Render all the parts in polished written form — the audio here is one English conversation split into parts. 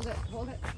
Hold it, hold it.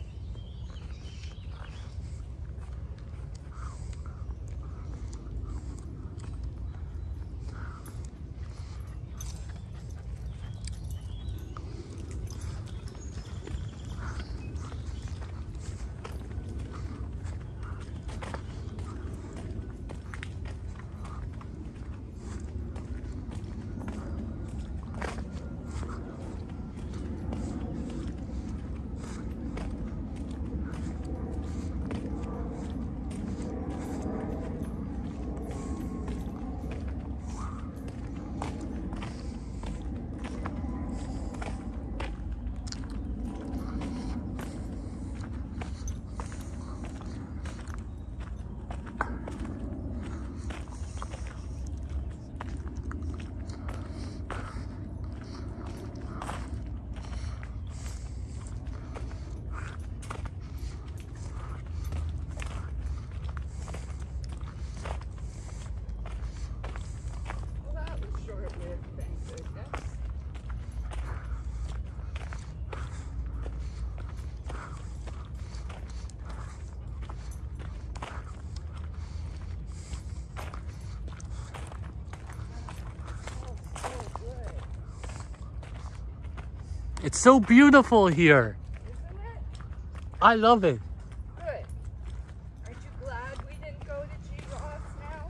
It's so beautiful here. Isn't it? I love it. Good. Aren't you glad we didn't go to G. Ross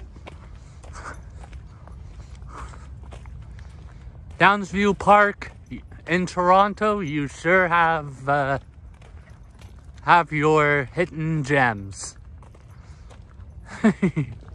now? Downsview Park in Toronto, you sure have your hidden gems.